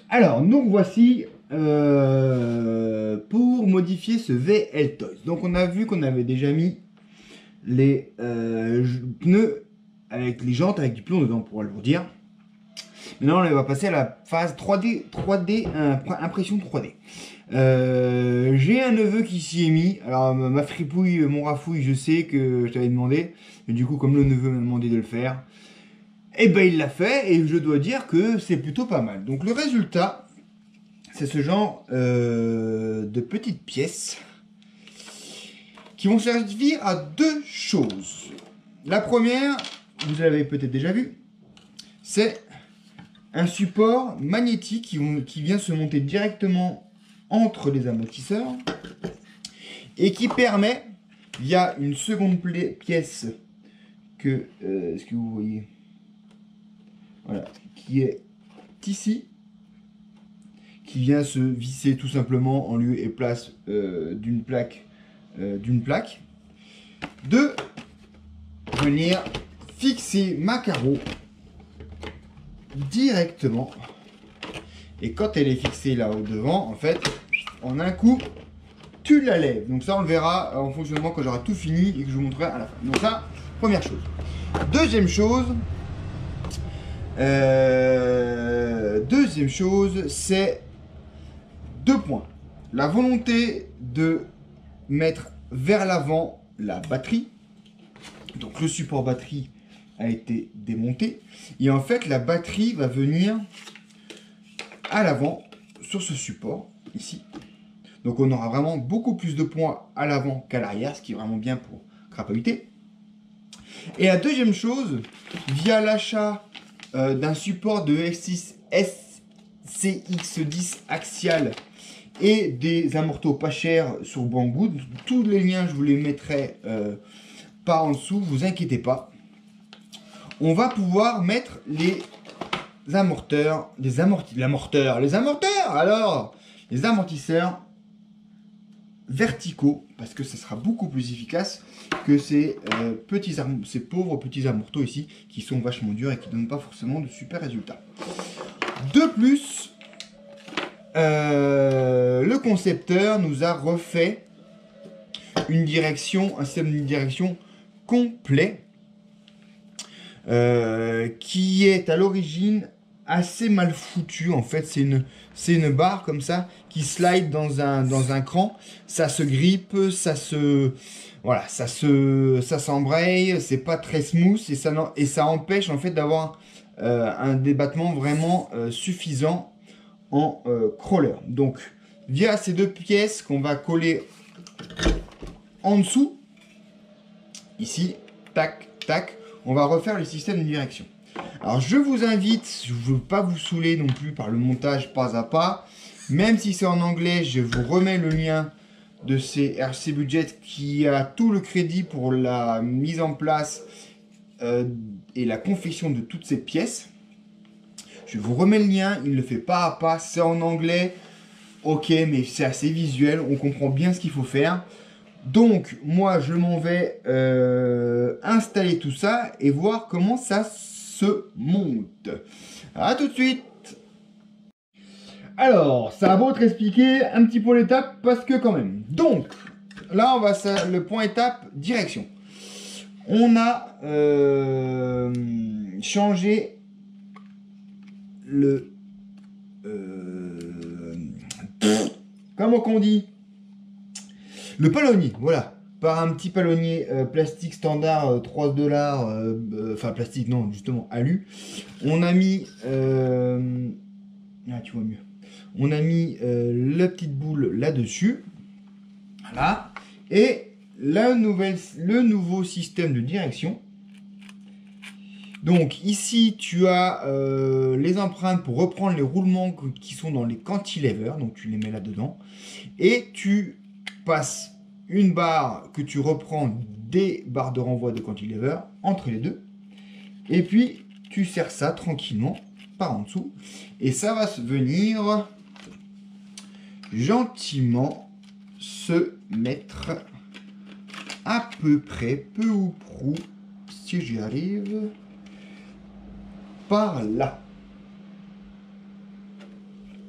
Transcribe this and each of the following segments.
Alors, nous voici pour modifier ce VL Toys. Donc, on a vu qu'on avait déjà mis les pneus avec les jantes avec du plomb dedans pour alourdir. Maintenant, on va passer à la phase 3D, impression 3D. J'ai un neveu qui s'y est mis. Alors, ma fripouille, mon rafouille, je sais que je t'avais demandé. Mais du coup, comme le neveu m'a demandé de le faire, et ben il l'a fait. Et je dois dire que c'est plutôt pas mal. Donc, le résultat, c'est ce genre de petites pièces qui vont servir à deux choses. La première, vous l'avez peut-être déjà vu, c'est un support magnétique qui vient se monter directement entre les amortisseurs et qui permet, via une seconde pièce que, est-ce que vous voyez, voilà, qui est ici, qui vient se visser tout simplement en lieu et place d'une plaque, de venir fixer ma carreau directement. Et quand elle est fixée là au devant, en fait, en un coup, tu la lèves. Donc ça, on le verra en fonctionnement quand j'aurai tout fini et que je vous montrerai à la fin. Donc ça, première chose. Deuxième chose, c'est deux points. La volonté de mettre vers l'avant la batterie. Donc le support batterie a été démonté. Et en fait, la batterie va venir à l'avant sur ce support, ici. Donc on aura vraiment beaucoup plus de points à l'avant qu'à l'arrière, ce qui est vraiment bien pour crapahuter. Et la deuxième chose, via l'achat d'un support de F6 SCX10 axial et des amortos pas chers sur Banggood, tous les liens je vous les mettrai par en dessous, vous inquiétez pas. On va pouvoir mettre les amortisseurs, les amortisseurs verticaux, parce que ce sera beaucoup plus efficace que ces pauvres petits amortos ici, qui sont vachement durs et qui ne donnent pas forcément de super résultats. De plus, le concepteur nous a refait un système de direction complet, qui est à l'origine assez mal foutu. En fait, c'est une barre comme ça qui slide dans un cran. Ça se grippe, ça s'embraye, c'est pas très smooth et ça empêche en fait d'avoir un débattement vraiment suffisant en crawler. Donc, via ces deux pièces qu'on va coller en dessous, ici, tac, tac, on va refaire le système de direction. Alors je vous invite, je ne veux pas vous saouler non plus par le montage pas à pas, même si c'est en anglais, je vous remets le lien de ces RC Budget qui a tout le crédit pour la mise en place et la confection de toutes ces pièces. Je vous remets le lien, il le fait pas à pas, c'est en anglais, ok, mais c'est assez visuel, on comprend bien ce qu'il faut faire. Donc, moi, je m'en vais installer tout ça et voir comment ça se monte. A tout de suite. Alors, ça va beau être expliqué un petit peu l'étape parce que quand même. Donc, là, on va le point étape direction. On a changé le... comment qu'on dit ? Le palonnier, voilà, par un petit palonnier plastique standard 3 $, enfin plastique non, justement alu. On a mis, tu vois mieux, on a mis la petite boule là-dessus, voilà, et le nouveau système de direction. Donc ici tu as les empreintes pour reprendre les roulements qui sont dans les cantilevers, donc tu les mets là-dedans, et tu passes une barre que tu reprends des barres de renvoi de cantilever entre les deux, et puis tu serres ça tranquillement par en dessous, et ça va venir gentiment se mettre à peu près, peu ou prou, si j'y arrive, par là.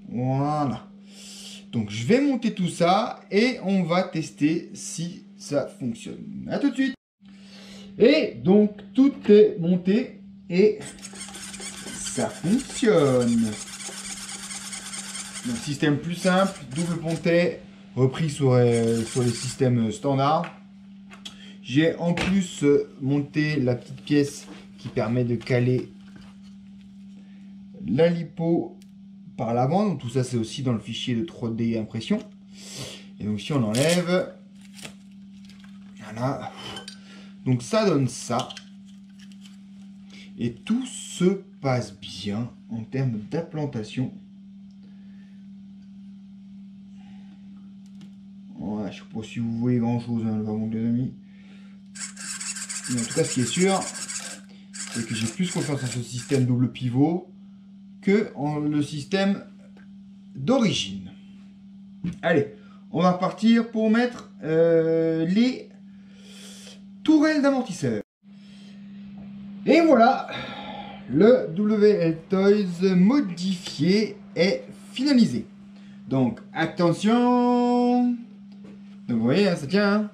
Voilà. Donc je vais monter tout ça et on va tester si ça fonctionne. A tout de suite. Et donc tout est monté et ça fonctionne. Donc système plus simple, double pontet, repris sur les systèmes standards. J'ai en plus monté la petite pièce qui permet de caler la lipo par l'avant. Donc tout ça c'est aussi dans le fichier de 3D impression. Et donc si on enlève, voilà. Donc ça donne ça. Et tout se passe bien en termes d'implantation. Ouais, je sais pas si vous voyez grand chose, hein, vraiment les amis. Mais en tout cas, ce qui est sûr, c'est que j'ai plus confiance en ce système double pivot que en le système d'origine. Allez, on va repartir pour mettre les tourelles d'amortisseur. Et voilà, le WL Toys modifié est finalisé. Donc attention, donc vous voyez, hein, ça tient. Hein.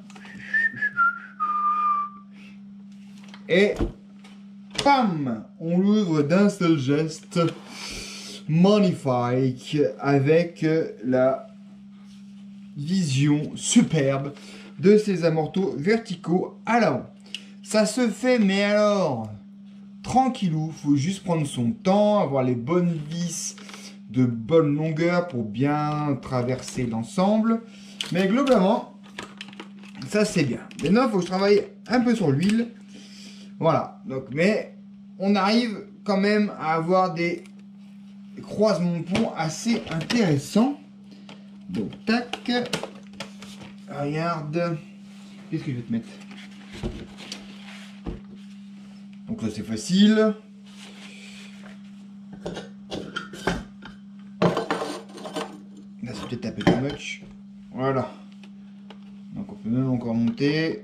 Et pam, on l'ouvre d'un seul geste, magnifique, avec la vision superbe de ces amortos verticaux à l'avant. Ça se fait, mais alors, tranquillou, faut juste prendre son temps, avoir les bonnes vis de bonne longueur pour bien traverser l'ensemble. Mais globalement, ça c'est bien. Maintenant, il faut que je travaille un peu sur l'huile. Voilà, donc, mais on arrive quand même à avoir des croisements de pont assez intéressants. Donc, tac, regarde, qu'est-ce que je vais te mettre? Donc là, c'est facile. Là, c'est peut-être un peu too much. Voilà. Donc, on peut même encore monter.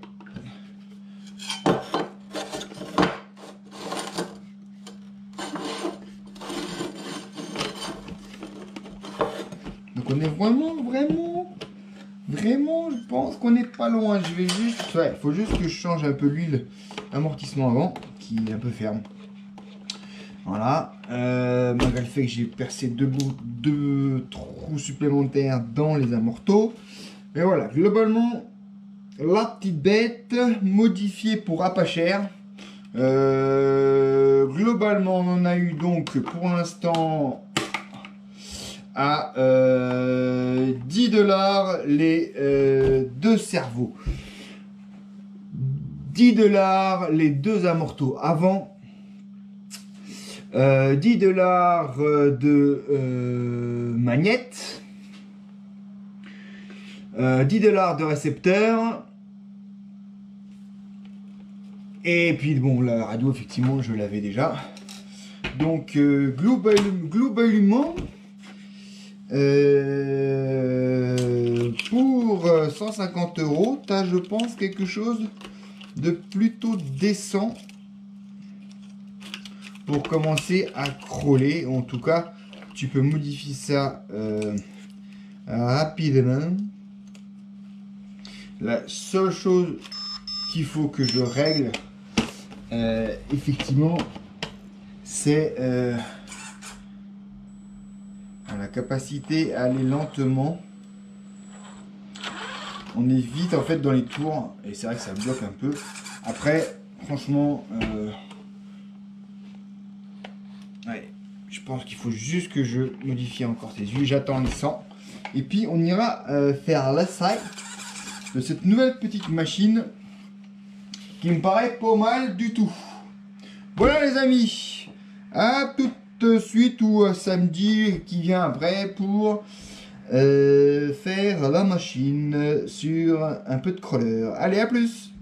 Donc, on est vraiment, je pense qu'on n'est pas loin. Je vais juste, ouais, faut juste que je change un peu l'huile amortissement avant, qui est un peu ferme. Voilà. Malgré le fait que j'ai percé deux trous supplémentaires dans les amortos. Mais voilà, globalement, la petite bête modifiée pour à pas cher. Globalement, on en a eu donc pour l'instant à 10 $ les deux cerveaux. 10 $ les deux amortos avant. 10 $ de magnette. 10 $ de récepteur. Et puis bon, la radio effectivement je l'avais déjà. Donc globalement pour 150 €, tu as je pense quelque chose de plutôt décent pour commencer à crawler. En tout cas, tu peux modifier ça rapidement. La seule chose qu'il faut que je règle, effectivement, c'est la capacité à aller lentement. On est vite en fait dans les tours et c'est vrai que ça bloque un peu. Après, franchement, ouais, je pense qu'il faut juste que je modifie encore ces huiles. J'attends les 100 et puis on ira faire l'essai de cette nouvelle petite machine qui me paraît pas mal du tout. Voilà les amis, à tout de suite ou samedi qui vient après pour faire la machine sur un peu de crawler. Allez, à plus!